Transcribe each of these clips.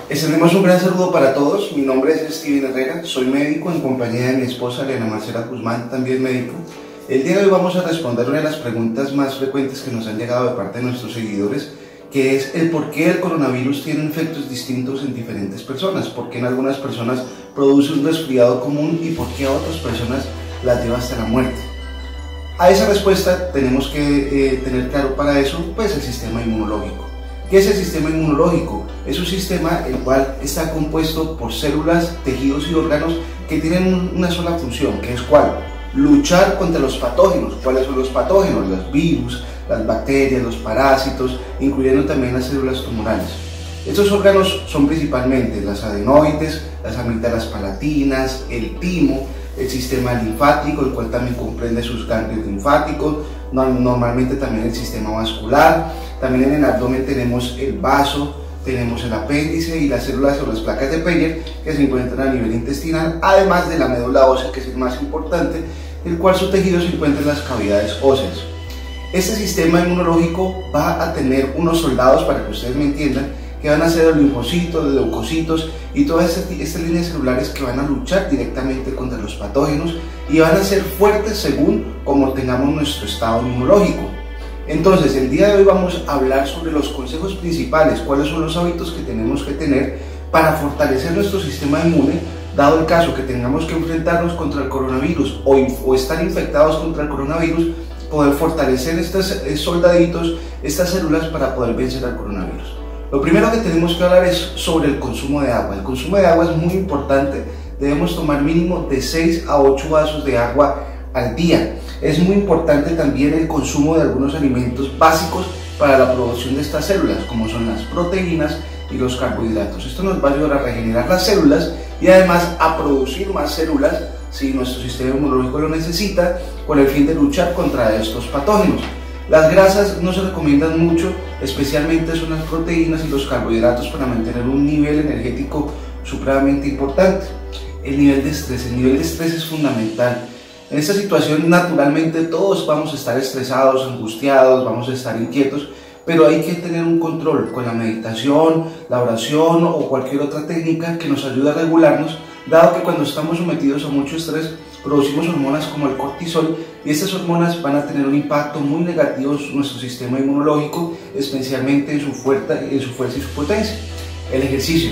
Extendemos un gran saludo para todos. Mi nombre es Steven Herrera, soy médico en compañía de mi esposa Elena Marcela Guzmán, también médico. El día de hoy vamos a responder una de las preguntas más frecuentes que nos han llegado de parte de nuestros seguidores, que es el por qué el coronavirus tiene efectos distintos en diferentes personas, por qué en algunas personas produce un resfriado común y por qué a otras personas las lleva hasta la muerte. A esa respuesta tenemos que tener claro para eso pues el sistema inmunológico. ¿Qué es el sistema inmunológico? Es un sistema el cual está compuesto por células, tejidos y órganos que tienen una sola función, que es ¿cuál? Luchar contra los patógenos. ¿Cuáles son los patógenos? Los virus, las bacterias, los parásitos, incluyendo también las células tumorales. Estos órganos son principalmente las adenoides, las amígdalas palatinas, el timo, el sistema linfático, el cual también comprende sus ganglios linfáticos, normalmente también el sistema vascular. También en el abdomen tenemos el vaso, tenemos el apéndice y las células o las placas de Peyer que se encuentran a nivel intestinal, además de la médula ósea, que es el más importante, el cual su tejido se encuentra en las cavidades óseas. Este sistema inmunológico va a tener unos soldados, para que ustedes me entiendan, que van a ser los linfocitos, los leucocitos y todas estas líneas celulares que van a luchar directamente contra los patógenos y van a ser fuertes según como tengamos nuestro estado inmunológico. Entonces, el día de hoy vamos a hablar sobre los consejos principales, cuáles son los hábitos que tenemos que tener para fortalecer nuestro sistema inmune, dado el caso que tengamos que enfrentarnos contra el coronavirus o estar infectados contra el coronavirus, poder fortalecer estos soldaditos, estas células para poder vencer al coronavirus. Lo primero que tenemos que hablar es sobre el consumo de agua. El consumo de agua es muy importante, debemos tomar mínimo de 6 a 8 vasos de agua al día. Es muy importante también el consumo de algunos alimentos básicos para la producción de estas células, como son las proteínas y los carbohidratos. Esto nos va a ayudar a regenerar las células y además a producir más células si nuestro sistema inmunológico lo necesita, con el fin de luchar contra estos patógenos. Las grasas no se recomiendan mucho, especialmente son las proteínas y los carbohidratos, para mantener un nivel energético supremamente importante. El nivel de estrés es fundamental. En esta situación naturalmente todos vamos a estar estresados, angustiados, vamos a estar inquietos, pero hay que tener un control con la meditación, la oración o cualquier otra técnica que nos ayude a regularnos, dado que cuando estamos sometidos a mucho estrés producimos hormonas como el cortisol y estas hormonas van a tener un impacto muy negativo en nuestro sistema inmunológico, especialmente en su fuerza y su potencia. El ejercicio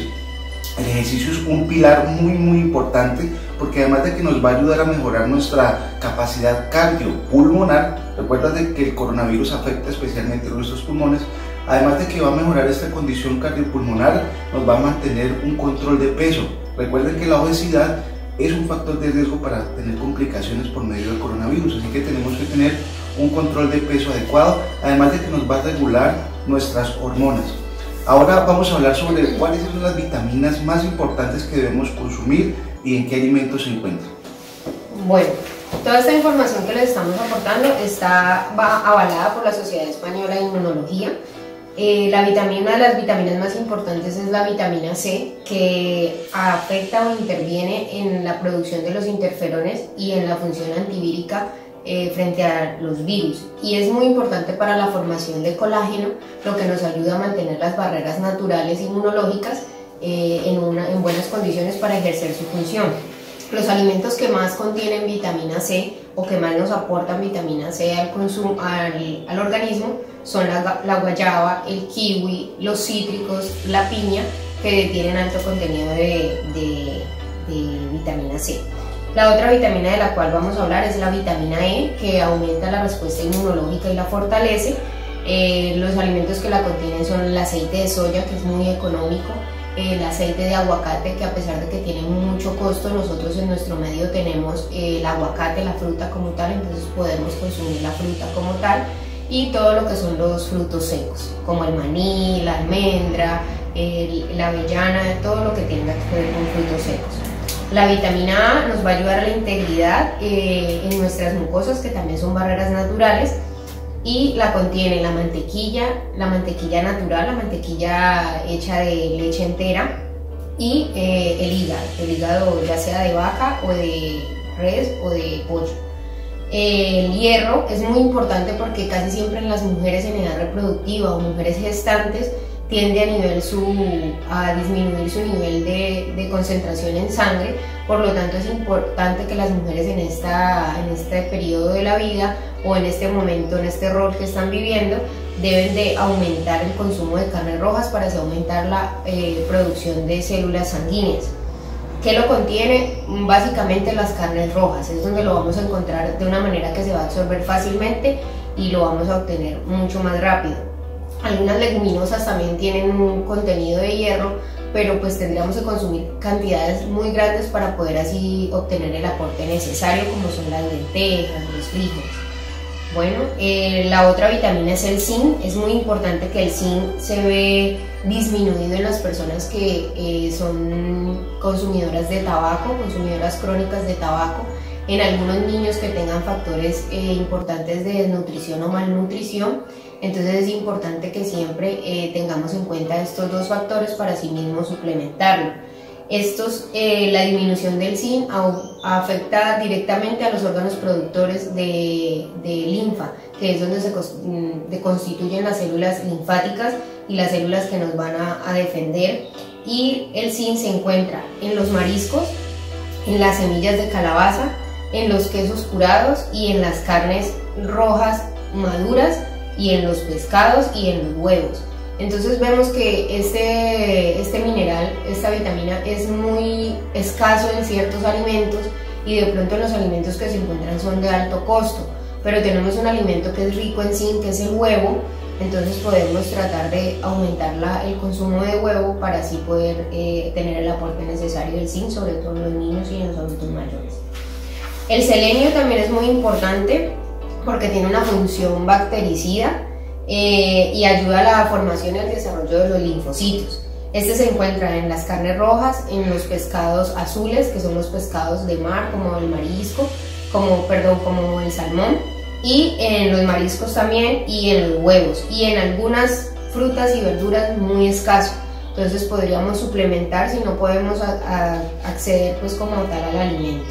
es un pilar muy importante, porque además de que nos va a ayudar a mejorar nuestra capacidad cardiopulmonar, recuerda que el coronavirus afecta especialmente nuestros pulmones, además de que va a mejorar esta condición cardiopulmonar, nos va a mantener un control de peso. Recuerden que la obesidad es un factor de riesgo para tener complicaciones por medio del coronavirus, así que tenemos que tener un control de peso adecuado, además de que nos va a regular nuestras hormonas. Ahora vamos a hablar sobre cuáles son las vitaminas más importantes que debemos consumir y en qué alimentos se encuentran. Bueno, toda esta información que les estamos aportando va avalada por la Sociedad Española de Inmunología. Una de las vitaminas más importantes es la vitamina C, que afecta o interviene en la producción de los interferones y en la función antivírica frente a los virus, y es muy importante para la formación de colágeno, lo que nos ayuda a mantener las barreras naturales inmunológicas en buenas condiciones para ejercer su función. Los alimentos que más contienen vitamina C o que más nos aportan vitamina C al organismo son la guayaba, el kiwi, los cítricos, la piña, que tienen alto contenido de vitamina C. La otra vitamina de la cual vamos a hablar es la vitamina E, que aumenta la respuesta inmunológica y la fortalece. Los alimentos que la contienen son el aceite de soya, que es muy económico, el aceite de aguacate, que a pesar de que tiene mucho costo, nosotros en nuestro medio tenemos el aguacate, la fruta como tal, entonces podemos consumir la fruta como tal, y todo lo que son los frutos secos, como el maní, la almendra, la avellana, todo lo que tenga que ver con frutos secos. La vitamina A nos va a ayudar a la integridad en nuestras mucosas, que también son barreras naturales, y la contiene la mantequilla natural, la mantequilla hecha de leche entera, y el hígado ya sea de vaca o de res o de pollo. El hierro es muy importante porque casi siempre en las mujeres en edad reproductiva o mujeres gestantes tiende a disminuir su nivel de concentración en sangre. Por lo tanto, es importante que las mujeres en este periodo de la vida o en este momento, en este rol que están viviendo, deben de aumentar el consumo de carnes rojas para así aumentar la producción de células sanguíneas. ¿Qué lo contiene? Básicamente las carnes rojas, es donde lo vamos a encontrar de una manera que se va a absorber fácilmente y lo vamos a obtener mucho más rápido. Algunas leguminosas también tienen un contenido de hierro, pero pues tendríamos que consumir cantidades muy grandes para poder así obtener el aporte necesario, como son las lentejas, los frijoles. Bueno, la otra vitamina es el zinc. Es muy importante que el zinc se ve disminuido en las personas que son consumidoras de tabaco, consumidoras crónicas de tabaco, en algunos niños que tengan factores importantes de desnutrición o malnutrición. Entonces es importante que siempre tengamos en cuenta estos dos factores para así mismo suplementarlo. La disminución del zinc afecta directamente a los órganos productores de linfa, que es donde se constituyen las células linfáticas y las células que nos van a defender. Y el zinc se encuentra en los mariscos, en las semillas de calabaza, en los quesos curados y en las carnes rojas maduras, y en los pescados y en los huevos. Entonces vemos que este mineral, esta vitamina, es muy escaso en ciertos alimentos y de pronto los alimentos que se encuentran son de alto costo, pero tenemos un alimento que es rico en zinc, que es el huevo. Entonces podemos tratar de aumentar el consumo de huevo para así poder tener el aporte necesario del zinc, sobre todo en los niños y en los adultos mayores. El selenio también es muy importante porque tiene una función bactericida y ayuda a la formación y al desarrollo de los linfocitos. Este se encuentra en las carnes rojas, en los pescados azules, que son los pescados de mar, como el marisco, como el salmón, y en los mariscos también, y en los huevos, y en algunas frutas y verduras muy escaso. Entonces podríamos suplementar si no podemos acceder pues como tal al alimento.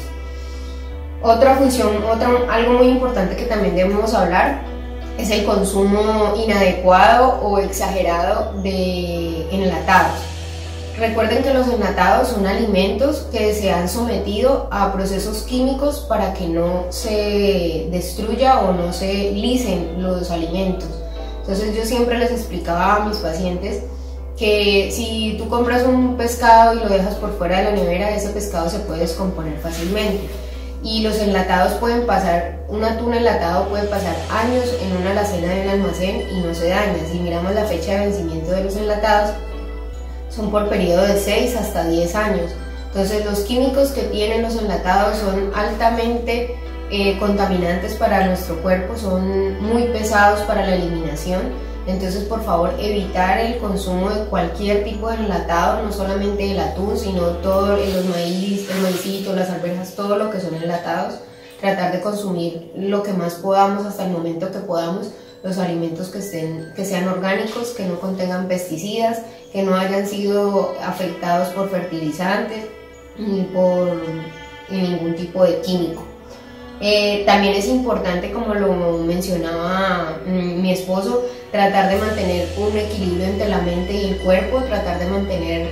Algo muy importante que también debemos hablar es el consumo inadecuado o exagerado de enlatados. Recuerden que los enlatados son alimentos que se han sometido a procesos químicos para que no se destruya o no se licen los alimentos. Entonces yo siempre les explicaba a mis pacientes que si tú compras un pescado y lo dejas por fuera de la nevera, ese pescado se puede descomponer fácilmente. Y los enlatados un atún enlatado puede pasar años en una alacena de un almacén y no se daña. Si miramos la fecha de vencimiento de los enlatados, son por periodo de 6 hasta 10 años. Entonces los químicos que tienen los enlatados son altamente contaminantes para nuestro cuerpo, son muy pesados para la eliminación. Entonces por favor evitar el consumo de cualquier tipo de enlatado, no solamente el atún, sino todo el maicito, las arvejas, todo lo que son enlatados. Tratar de consumir lo que más podamos hasta el momento que podamos, los alimentos que sean orgánicos, que no contengan pesticidas, que no hayan sido afectados por fertilizantes ni por ningún tipo de químico. También es importante, como lo mencionaba mi esposo, tratar de mantener un equilibrio entre la mente y el cuerpo, tratar de mantener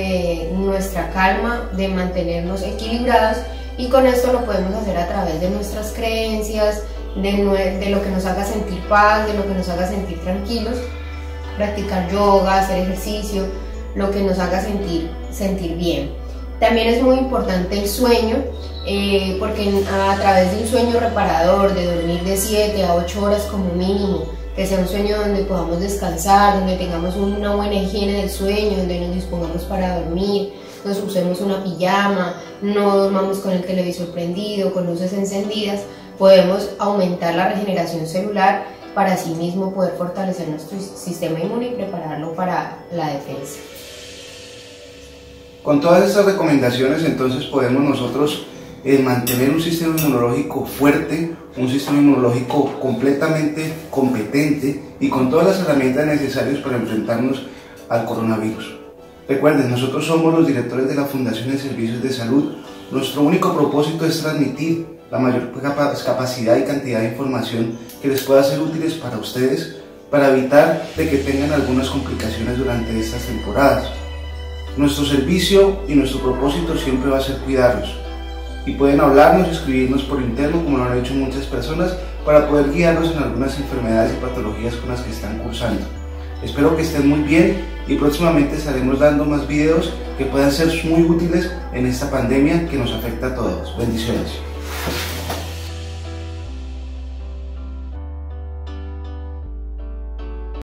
nuestra calma, de mantenernos equilibrados, y con esto lo podemos hacer a través de nuestras creencias, de lo que nos haga sentir paz, de lo que nos haga sentir tranquilos, practicar yoga, hacer ejercicio, lo que nos haga sentir bien. También es muy importante el sueño, porque a través de un sueño reparador, de dormir de 7 a 8 horas como mínimo, que sea un sueño donde podamos descansar, donde tengamos una buena higiene del sueño, donde nos dispongamos para dormir, nos usemos una pijama, no dormamos con el televisor prendido, con luces encendidas, podemos aumentar la regeneración celular para así mismo poder fortalecer nuestro sistema inmune y prepararlo para la defensa. Con todas estas recomendaciones, entonces podemos nosotros mantener un sistema inmunológico fuerte, un sistema inmunológico completamente competente y con todas las herramientas necesarias para enfrentarnos al coronavirus. Recuerden, nosotros somos los directores de la Fundación de Servicios de Salud. Nuestro único propósito es transmitir la mayor capacidad y cantidad de información que les pueda ser útiles para ustedes, para evitar de que tengan algunas complicaciones durante estas temporadas. Nuestro servicio y nuestro propósito siempre va a ser cuidarlos, y pueden hablarnos y escribirnos por interno, como lo han hecho muchas personas, para poder guiarlos en algunas enfermedades y patologías con las que están cursando. Espero que estén muy bien y próximamente estaremos dando más videos que puedan ser muy útiles en esta pandemia que nos afecta a todos. Bendiciones.